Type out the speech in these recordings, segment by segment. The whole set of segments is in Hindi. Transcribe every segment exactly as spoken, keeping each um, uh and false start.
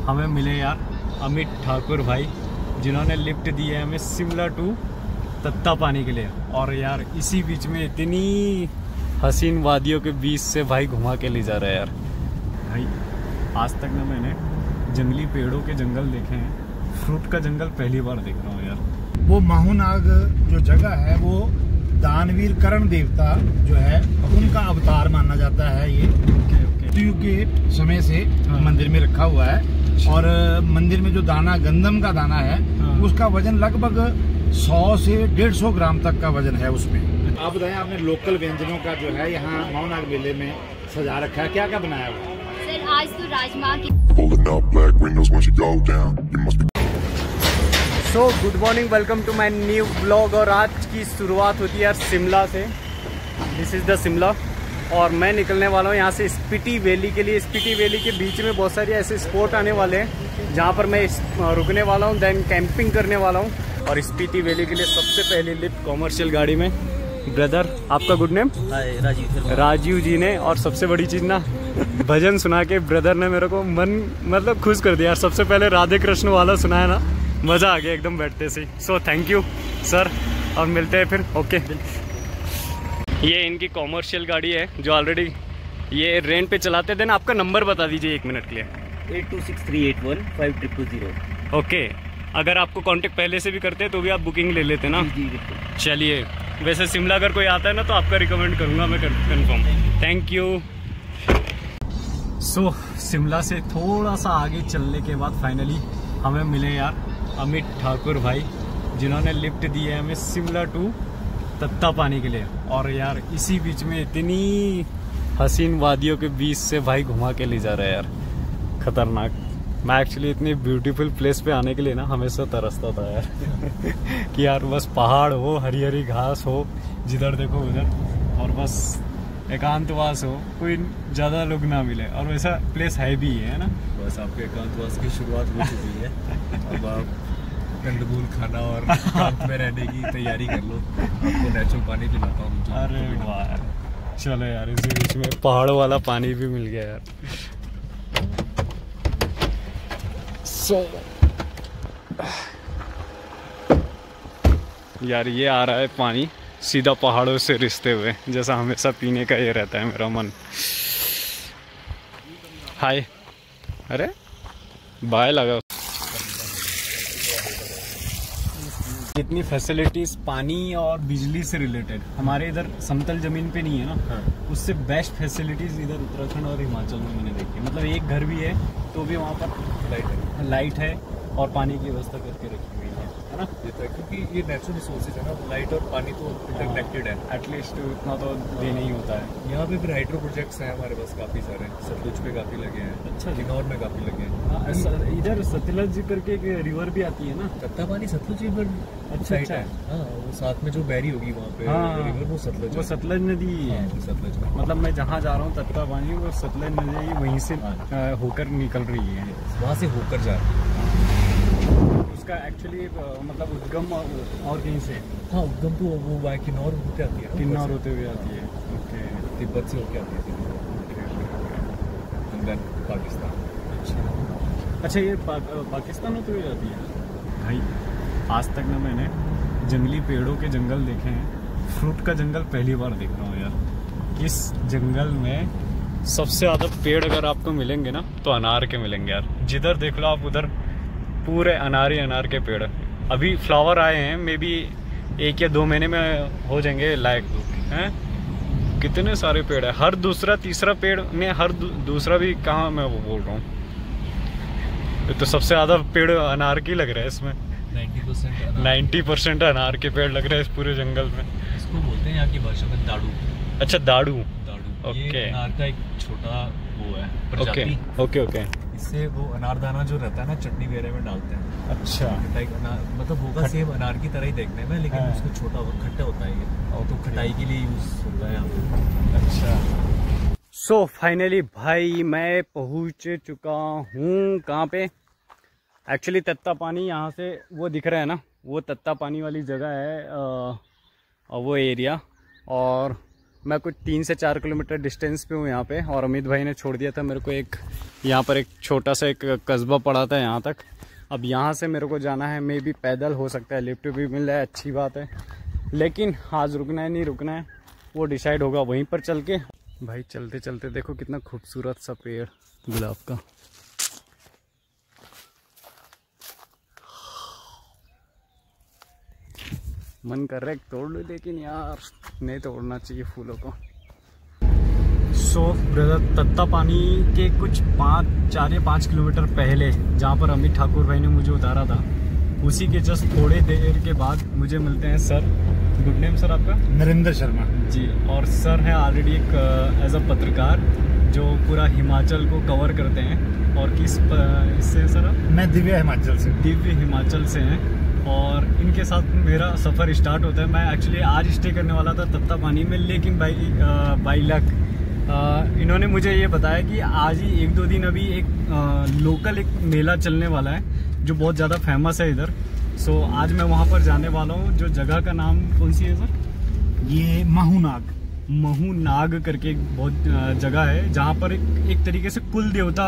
हमें मिले यार अमित ठाकुर भाई, जिन्होंने लिफ्ट दी है हमें शिमला टू तत्तापानी के लिए। और यार इसी बीच में इतनी हसीन वादियों के बीच से भाई घुमा के ले जा रहा है यार। भाई आज तक ना मैंने जंगली पेड़ों के जंगल देखे हैं, फ्रूट का जंगल पहली बार देख रहा हूँ यार। वो माहूनाग जो जगह है वो दानवीर कर्ण देवता जो है उनका अवतार माना जाता है। ये युग के समय से हाँ। मंदिर में रखा हुआ है। और मंदिर में जो दाना गंदम का दाना है हाँ। उसका वजन लगभग सौ से डेढ़ सौ ग्राम तक का वजन है उसमें। आप बताएं, आपने लोकल व्यंजनों का जो है यहाँ माहूनाग मेले में सजा रखा है, क्या क्या बनाया हुआ है? सर आज तो राजमा की। So good morning, welcome to my new blog. और आज की शुरुआत होती है यार शिमला से। दिस इज़ द शिमला और मैं निकलने वाला हूँ यहाँ से स्पीति वैली के लिए। स्पीति वैली के बीच में बहुत सारे ऐसे स्पॉट आने वाले हैं जहाँ पर मैं रुकने वाला हूँ, देन कैंपिंग करने वाला हूँ। और स्पीति वैली के लिए सबसे पहली लिफ्ट कॉमर्शियल गाड़ी में ब्रदर, आपका गुड नेम? राजीव राजीव जी ने। और सबसे बड़ी चीज़ ना, भजन सुना के ब्रदर ने मेरे को मन मतलब खुश कर दिया। सबसे पहले राधे कृष्ण वाला सुनाया ना, मज़ा आ गया एकदम बैठते से। सो थैंक यू सर, और मिलते हैं फिर। Okay okay. ये इनकी कॉमर्शियल गाड़ी है जो ऑलरेडी ये रेंट पे चलाते थे ना। आपका नंबर बता दीजिए एक मिनट के लिए। Eight two six three eight one five triple zero. Okay, अगर आपको कांटेक्ट पहले से भी करते हैं तो भी आप बुकिंग ले लेते ना? जी बिल्कुल। चलिए, वैसे शिमला अगर कोई आता है ना तो आपका रिकमेंड करूँगा मैं confirm. Thank you. So Shimla से थोड़ा सा आगे चलने के बाद फाइनली हमें मिले यार अमित ठाकुर भाई, जिन्होंने लिफ्ट दी है हमें शिमला टू तत्तापानी के लिए। और यार इसी बीच में इतनी हसीन वादियों के बीच से भाई घुमा के ले जा रहा है यार, खतरनाक। मैं एक्चुअली इतनी ब्यूटीफुल प्लेस पे आने के लिए ना हमेशा तरसता था यार कि यार बस पहाड़ हो, हरी हरी घास हो, जिधर देखो उधर, और बस एकांतवास हो, कोई ज़्यादा लोग ना मिले। और वैसा प्लेस है भी है ना। बस आपके एकांतवास की शुरुआत हो चुकी है। अब आप कंदमूल खाना और एकांत में रहने की तैयारी कर लो। आपको नेचुरल पानी पिलाता हूँ। अरे वाह यार, चलो यार इसी बीच में पहाड़ों वाला पानी भी मिल गया यार। सो यार ये आ रहा है पानी सीधा पहाड़ों से रिश्ते हुए, जैसा हमेशा पीने का ये रहता है मेरा मन। हाय, अरे बाय लगा। जितनी फैसिलिटीज पानी और बिजली से रिलेटेड हमारे इधर समतल जमीन पे नहीं है ना हाँ। उससे बेस्ट फैसिलिटीज इधर उत्तराखंड और हिमाचल में मैंने देखी है। मतलब एक घर भी है तो भी वहाँ पर लाइट है, लाइट है और पानी की व्यवस्था करके रखी हुई है, है ना? ये तो क्योंकि ये नेचुरल रिसोर्सेज है ना, लाइट और पानी तो इंटरकनेक्टेड है। एटलीस्ट इतना तो देना ही होता है। यहाँ पे फिर हाइड्रो प्रोजेक्ट्स हैं हमारे पास काफ़ी सारे। सतलुज पे काफ़ी लगे हैं। अच्छा, किन्नौर में काफ़ी लगे हैं। इधर सतलज करके एक रिवर भी आती है ना, तत्तापानी सतलुज रिवर। अच्छा अच्छा, हाँ, वो साथ में जो बैरी होगी वहाँ पे हाँ, रिवर वो सतलज, वो सतलज नदी है। हाँ, सतलज। मतलब मैं जहाँ जा रहा हूँ तत्तापानी, वो सतलज नदी वहीं से हाँ। होकर निकल रही है, वहाँ से होकर जा रही है। उसका एक्चुअली मतलब उद्गम और कहीं से? हाँ, उद्गम तो वो वहाँ किन्नौर होते आती है। किन्नौर होते हुए आती है। ओके, तिब्बत से होके आती है पाकिस्तान। अच्छा अच्छा, ये पा, पाकिस्तान होते हुए आती है। भाई आज तक ना मैंने जंगली पेड़ों के जंगल देखे हैं, फ्रूट का जंगल पहली बार देख रहा हूँ यार। इस जंगल में सबसे ज़्यादा पेड़ अगर आपको मिलेंगे ना तो अनार के मिलेंगे यार। जिधर देख लो आप उधर पूरे अनार ही अनार के पेड़। अभी फ्लावर आए हैं, मे बी एक या दो महीने में हो जाएंगे लायक हैं। कितने सारे पेड़ है, हर दूसरा तीसरा पेड़ में, हर दू, दूसरा भी कहाँ मैं वो बोल रहा हूँ। तो सबसे ज़्यादा पेड़ अनार की लग रहा है इसमें। नाइन्टी परसेंट अनार के पेड़ लग रहे हैं इस पूरे जंगल में। इसको बोलते हैं यहाँ की भाषा में दाड़ू। अच्छा, दाड़ू। दाड़ू ओके। ये अनार का एक छोटा वो है ओके ओके ओके। इससे वो अनारदाना जो रहता है ना, चटनी वगैरह में डालते हैं। अच्छा, खटाई अनार मतलब होगा सेम अनार की तरह ही देखने में, लेकिन हाँ। उसका छोटा और खट्टा होता है ये, तो खटाई के लिए यूज होता है यहाँ पे। अच्छा। सो फाइनली भाई मैं पहुँच चुका हूँ कहाँ पे? एक्चुअली तत्तापानी यहाँ से वो दिख रहा है ना, वो तत्तापानी वाली जगह है, आ, वो एरिया। और मैं कुछ तीन से चार किलोमीटर डिस्टेंस पे हूँ यहाँ पे, और अमित भाई ने छोड़ दिया था मेरे को एक यहाँ पर एक छोटा सा एक कस्बा पड़ा था यहाँ तक। अब यहाँ से मेरे को जाना है, मे भी पैदल हो सकता है, लिफ्ट भी मिल रहा है, अच्छी बात है, लेकिन आज रुकना है नहीं रुकना है वो डिसाइड होगा वहीं पर चल के। भाई चलते चलते देखो कितना खूबसूरत सा पेड़ गुलाब का। मन कर रहा है तोड़ लूं, लेकिन यार नहीं तोड़ना चाहिए फूलों को। सो ब्रदर, तत्ता पानी के कुछ पाँच चार या पाँच किलोमीटर पहले जहाँ पर अमित ठाकुर भाई ने मुझे उतारा था, उसी के जस्ट थोड़े देर के बाद मुझे मिलते हैं सर। गुड नेम सर आपका? नरेंद्र शर्मा जी। और सर है ऑलरेडी एक एज अ पत्रकार जो पूरा हिमाचल को कवर करते हैं। और किस इससे सर? मैं दिव्य हिमाचल से। दिव्य हिमाचल से हैं, और इनके साथ मेरा सफ़र स्टार्ट होता है। मैं एक्चुअली आज स्टे करने वाला था तत्ता पानी में, लेकिन बाई बाई लक इन्होंने मुझे ये बताया कि आज ही एक दो दिन अभी एक आ, लोकल एक मेला चलने वाला है जो बहुत ज़्यादा फेमस है इधर। सो आज मैं वहाँ पर जाने वाला हूँ। जो जगह का नाम कौन सी है सर? ये महूनाग महूनाग करके एक बहुत जगह है जहाँ पर एक, एक तरीके से कुल देवता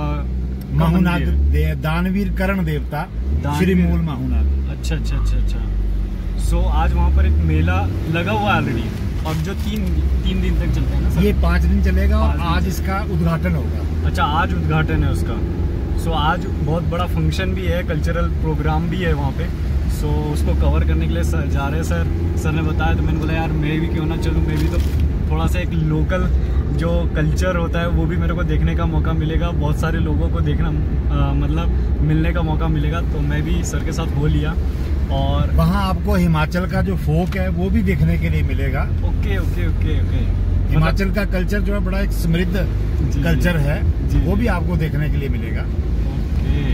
महूनाग दे, दानवीर करण देवता श्री मूल महूनाग। अच्छा अच्छा अच्छा अच्छा। सो आज वहाँ पर एक मेला लगा हुआ है ऑलरेडी, और जो तीन तीन दिन तक चलता है ना सर? ये पाँच दिन चलेगा और आज इसका उद्घाटन होगा। अच्छा, आज उद्घाटन है उसका। सो आज बहुत बड़ा फंक्शन भी है, कल्चरल प्रोग्राम भी है वहाँ पे। सो उसको कवर करने के लिए सर जा रहे हैं। सर सर ने बताया तो मैंने बोला यार मैं भी क्यों ना चलूँ, मैं भी तो थोड़ा सा एक लोकल जो कल्चर होता है वो भी मेरे को देखने का मौका मिलेगा, बहुत सारे लोगों को देखना आ, मतलब मिलने का मौका मिलेगा। तो मैं भी सर के साथ हो लिया, और वहाँ आपको हिमाचल का जो फोक है वो भी देखने के लिए मिलेगा। Okay okay okay okay. Himachal का कल्चर जो है बड़ा एक समृद्ध कल्चर है, जी, वो भी आपको देखने के लिए मिलेगा। ओके।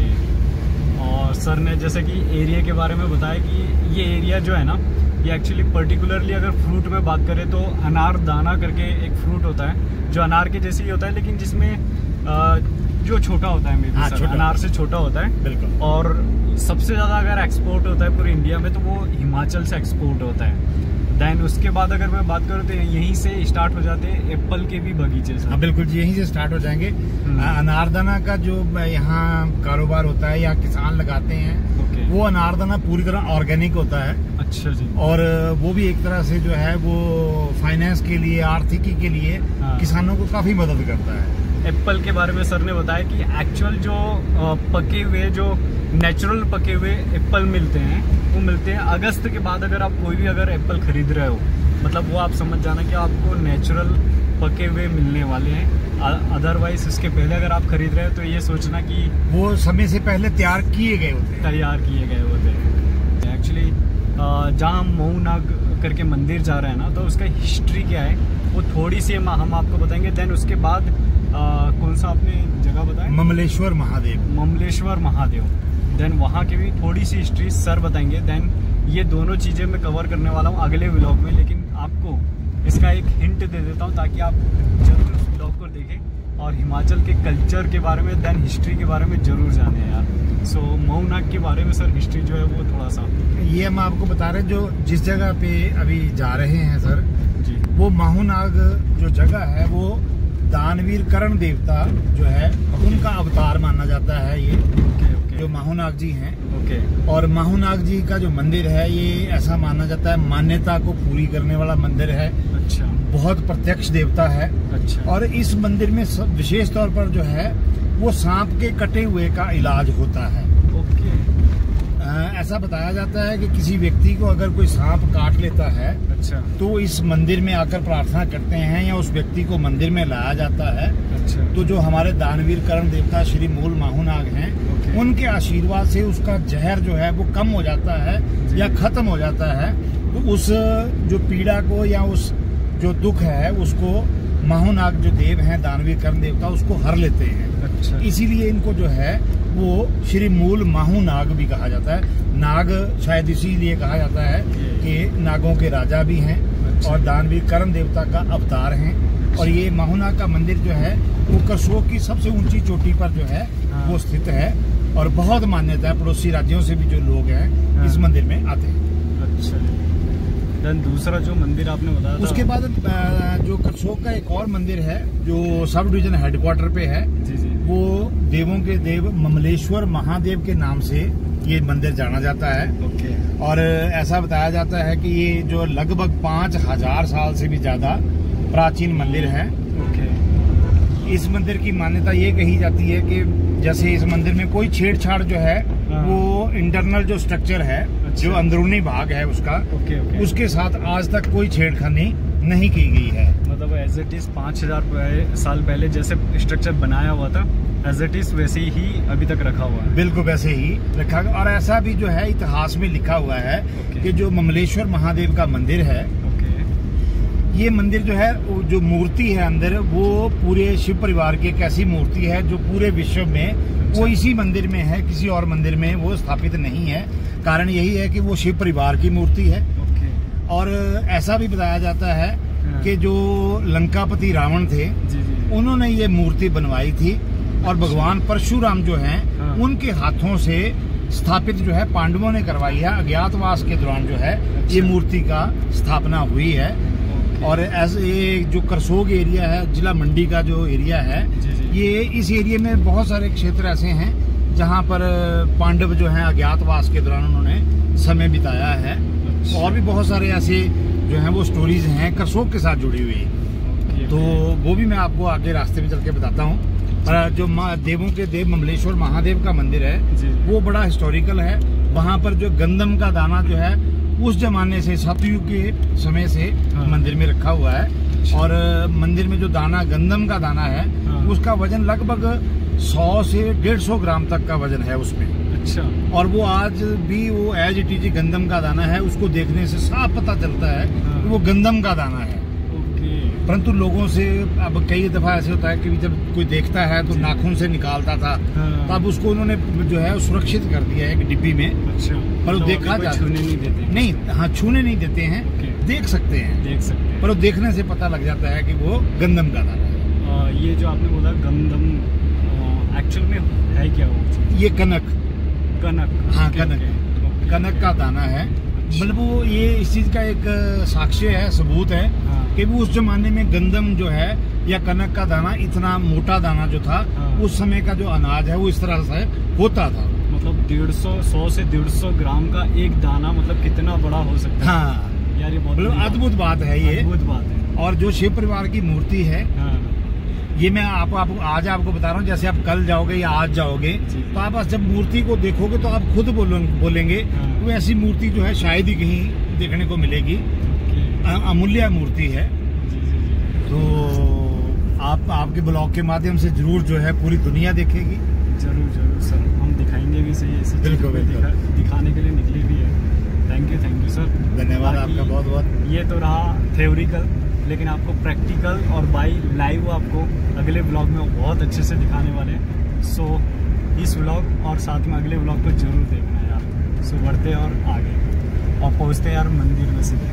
और सर ने जैसे कि एरिया के बारे में बताया कि ये एरिया जो है ना, ये एक्चुअली पर्टिकुलरली अगर फ्रूट में बात करें तो अनार दाना करके एक फ्रूट होता है जो अनार के जैसे ही होता है, लेकिन जिसमें आ, जो छोटा होता है, हाँ, सर, अनार से छोटा होता है। बिल्कुल। और सबसे ज़्यादा अगर एक्सपोर्ट होता है पूरे इंडिया में तो वो हिमाचल से एक्सपोर्ट होता है। देन उसके बाद अगर मैं बात करूँ तो यहीं से स्टार्ट हो जाते हैं एप्पल के भी बगीचे सर। हाँ बिल्कुल जी, यहीं से स्टार्ट हो जाएंगे। अनारदाना का जो यहाँ कारोबार होता है, यहाँ किसान लगाते हैं, ओके। वो अनारदाना पूरी तरह ऑर्गेनिक होता है। अच्छा जी। और वो भी एक तरह से जो है वो फाइनेंस के लिए, आर्थिकी के लिए हाँ। किसानों को काफी मदद करता है। एप्पल के बारे में सर ने बताया कि एक्चुअल जो पके हुए, जो नेचुरल पके हुए एप्पल मिलते हैं वो मिलते हैं अगस्त के बाद। अगर आप कोई भी अगर एप्पल खरीद रहे हो, मतलब वो आप समझ जाना कि आपको नेचुरल पके हुए मिलने वाले हैं। अदरवाइज इसके पहले अगर आप खरीद रहे हो तो ये सोचना कि वो समय से पहले तैयार किए गए होते हैं। तैयार किए गए होते हैं। एक्चुअली जहाँ महूनाग करके मंदिर जा रहे हैं ना, तो उसका हिस्ट्री क्या है वो थोड़ी सी हम आपको बताएंगे। देन उसके बाद आ, कौन सा आपने जगह बताया? ममलेश्वर महादेव। ममलेश्वर महादेव। देन वहाँ की भी थोड़ी सी हिस्ट्री सर बताएंगे। देन ये दोनों चीज़ें मैं कवर करने वाला हूँ अगले व्लॉग में, लेकिन आपको इसका एक हिंट दे देता हूँ ताकि आप जरूर उस व्लॉग को देखें और हिमाचल के कल्चर के बारे में, देन हिस्ट्री के बारे में जरूर जाने यार। सो महूनाग के बारे में सर हिस्ट्री जो है वो थोड़ा सा ये हम आपको बता रहे हैं। जो जिस जगह पे अभी जा रहे हैं सर जी, वो महूनाग जो जगह है वो दानवीर करण देवता जो है उनका अवतार माना जाता है। ये ओके ओके जो महूनाग जी हैं, ओके। और महूनाग जी का जो मंदिर है ये ऐसा माना जाता है, मान्यता को पूरी करने वाला मंदिर है। अच्छा। बहुत प्रत्यक्ष देवता है। अच्छा। और इस मंदिर में विशेष तौर पर जो है वो सांप के कटे हुए का इलाज होता है। ओके। ऐसा बताया जाता है कि किसी व्यक्ति को अगर कोई सांप काट लेता है, अच्छा, तो इस मंदिर में आकर प्रार्थना करते हैं या उस व्यक्ति को मंदिर में लाया जाता है। अच्छा। तो जो हमारे दानवीर करण देवता श्री मूल महूनाग हैं, ओके। उनके आशीर्वाद से उसका जहर जो है वो कम हो जाता है या खत्म हो जाता है। तो उस जो पीड़ा को या उस जो दुख है उसको महूनाग जो देव हैं, दानवीर करण देवता, उसको हर लेते हैं। अच्छा। इसीलिए इनको जो है वो श्री मूल महूनाग भी कहा जाता है। नाग शायद इसीलिए कहा जाता है कि नागों के राजा भी हैं। अच्छा। और दानवीर करण देवता का अवतार हैं। अच्छा। और ये महूनाग का मंदिर जो है वो करसोग की सबसे ऊंची चोटी पर जो है हाँ। वो स्थित है, और बहुत मान्यता है, पड़ोसी राज्यों से भी जो लोग हैं हाँ। इस मंदिर में आते हैं। अच्छा। देन दूसरा जो मंदिर आपने बताया उसके बाद अ, जो करसोग का एक और मंदिर है जो सब डिवीजन हेडक्वार्टर पे है, जी जी, वो देवों के देव ममलेश्वर महादेव के नाम से ये मंदिर जाना जाता है। ओके। और ऐसा बताया जाता है कि ये जो लगभग पाँच हजार साल से भी ज्यादा प्राचीन मंदिर है। ओके। इस मंदिर की मान्यता ये कही जाती है कि जैसे इस मंदिर में कोई छेड़छाड़ जो है वो इंटरनल जो स्ट्रक्चर है, अच्छा। जो अंदरूनी भाग है उसका, ओके ओके, उसके साथ आज तक कोई छेड़खानी नहीं की गई है। मतलब एज इट इज पाँच हजार साल पहले जैसे स्ट्रक्चर बनाया हुआ था एज इट इज वैसे ही अभी तक रखा हुआ है। बिल्कुल वैसे ही रखा गया। और ऐसा भी जो है इतिहास में लिखा हुआ है ओके। कि जो ममलेश्वर महादेव का मंदिर है, ओके। ये मंदिर जो है वो जो मूर्ति है अंदर, वो पूरे शिव परिवार की एक ऐसी मूर्ति है जो पूरे विश्व में अच्छा। वो इसी मंदिर में है, किसी और मंदिर में वो स्थापित नहीं है। कारण यही है कि वो शिव परिवार की मूर्ति है। ओके। और ऐसा भी बताया जाता है हाँ। कि जो लंकापति रावण थे, जी जी, उन्होंने ये मूर्ति बनवाई थी और भगवान परशुराम जो हैं, हाँ। उनके हाथों से स्थापित जो है पांडवों ने करवाई है। अज्ञातवास के दौरान जो है अच्छा। ये मूर्ति का स्थापना हुई है। और ऐसे ये जो करसोग एरिया है, जिला मंडी का जो एरिया है, जी जी, ये इस एरिया में बहुत सारे क्षेत्र ऐसे हैं जहाँ पर पांडव जो हैं अज्ञातवास के दौरान उन्होंने समय बिताया है। अच्छा। और भी बहुत सारे ऐसे जो हैं वो स्टोरीज हैं करसोग के साथ जुड़ी हुई। ओके, तो ओके। वो भी मैं आपको आगे रास्ते में चल के बताता हूँ। पर जो माँ देवों के देव ममलेश्वर महादेव का मंदिर है, जी। वो बड़ा हिस्टोरिकल है। वहाँ पर जो गंदम का दाना जो है उस जमाने से, सतयुग के समय से हाँ। मंदिर में रखा हुआ है। और मंदिर में जो दाना गंदम का दाना है, हाँ। उसका वजन लगभग सौ से डेढ़ सौ ग्राम तक का वजन है उसमें। अच्छा। और वो आज भी वो एज इट इज गंदम का दाना है, उसको देखने से साफ पता चलता है हाँ। कि वो गंदम का दाना है। ओके। परंतु लोगों से अब कई दफा ऐसे होता है कि जब कोई देखता है तो जी। नाखून से निकालता था, हाँ। तब उसको उन्होंने जो है सुरक्षित कर दिया है एक डिब्बी में। अच्छा। पर वो तो देखा अभी कोई जाता छूने नहीं देते? नहीं, हाँ छूने नहीं देते हैं, ओके। देख सकते हैं, देख सकते हैं। पर वो देखने से पता लग जाता है कि वो गंदम का दाना है। आ, ये जो आपने बोला गंदम, एक्चुअल में है क्या वो चीज़? ये कनक, कनक। हाँ, ओके, कनक। Okay, okay. कनक का दाना है। मतलब वो ये इस चीज का एक साक्ष्य है, सबूत है हाँ। कि वो उस जमाने में गंदम जो है या कनक का दाना, इतना मोटा दाना जो था, हाँ। उस समय का जो अनाज है वो इस तरह से होता था। मतलब डेढ़ सौ सौ से डेढ़ सौ ग्राम का एक दाना, मतलब कितना बड़ा हो सकता है? हाँ, यार ये बहुत मतलब बड़ी अद्भुत बात है ये। अद्भुत बात है। और जो शिव परिवार की मूर्ति है, हाँ। ये मैं आप, आप आज आपको बता रहा हूँ, जैसे आप कल जाओगे या आज जाओगे जी। तो आप जब मूर्ति को देखोगे तो आप खुद बोलो, बोलेंगे हाँ। वो ऐसी मूर्ति जो है शायद ही कहीं देखने को मिलेगी। ओके। अ- अमूल्य मूर्ति है। जी जी जी, तो आप आपके ब्लॉग के माध्यम से जरूर जो है पूरी दुनिया देखेगी। जरूर जरूर सर, हम दिखाएंगे भी सही ऐसी चीज़ बिल्कुल, को बिल्कुल। दिखा, दिखाने के लिए निकले भी है। Thank you thank you sir, धन्यवाद बाकी आपका बहुत बहुत। ये तो रहा थ्योरिकल, लेकिन आपको प्रैक्टिकल और बाई लाइव आपको अगले ब्लॉग में बहुत अच्छे से दिखाने वाले हैं। सो इस ब्लॉग और साथ में अगले ब्लॉग को जरूर देखना यार। सो बढ़ते हैं और आगे और पहुँचते हैं यार मंदिर में सीधे।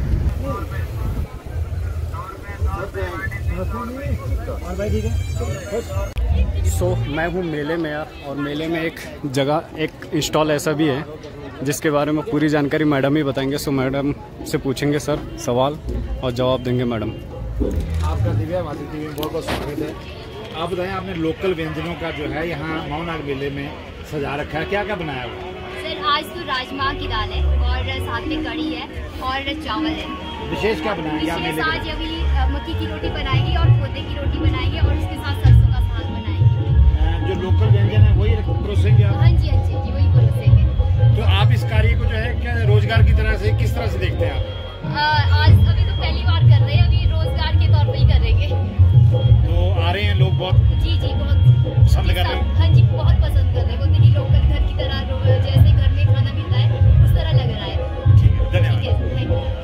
और भाई ठीक है। सो मैं हूँ मेले में यार, और मेले में एक जगह एक स्टॉल ऐसा भी है जिसके बारे में पूरी जानकारी मैडम ही बताएंगे। सो मैडम से पूछेंगे सर सवाल और जवाब देंगे मैडम। आपका दिव्या माता टीवी में बहुत बहुत स्वागत है। आप बताएं, आपने लोकल व्यंजनों का जो है यहाँ माउनाग मेले में सजा रखा है, क्या क्या बनाया हुआ है? सर आज तो राजमा की दाल है और साथ में कढ़ी है और चावल है। विशेष क्या बनाएंगे आप विशेष मेले आज में? अभी अ, मक्की की रोटी बनाएंगे और खोते की रोटी बनाएंगे और उसके साथ सरसों का साग बनाएंगे। अ, जो लोकल व्यंजन है वही परोसेंगे आप? हाँ जी हाँ जी जी वही परोसेंगे। तो आप इस कार्य को जो है क्या रोजगार की तरह से किस तरह से देखते हैं आप? अ, आज अभी तो पहली बार कर रहे हैं, अभी रोजगार के तौर पे ही करेंगे। तो आ रहे हैं लोग बहुत जी जी बहुत पसंद कर रहे हैं? हाँ जी बहुत पसंद कर रहे हैं, बोलते कि लोकल घर की तरह रो- जैसे घर में खाना मिलता है उस तरह लग रहा है। ठीक है, धन्यवाद। ठीक है, थैंक यू।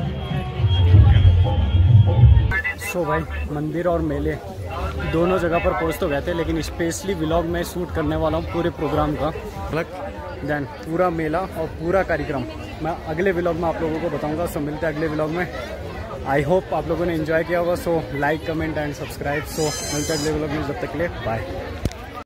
सो भाई मंदिर और मेले दोनों जगह पर पहुंच तो गए थे, लेकिन स्पेशली व्लॉग में शूट करने वाला हूँ पूरे प्रोग्राम का। देन पूरा मेला और पूरा कार्यक्रम मैं अगले व्लॉग में आप लोगों को बताऊंगा। सो मिलते हैं अगले व्लॉग में। आई होप आप लोगों ने एंजॉय किया होगा। So like comment and subscribe. So मिलते हैं अगले व्लॉग में, जब तक के लिए बाय।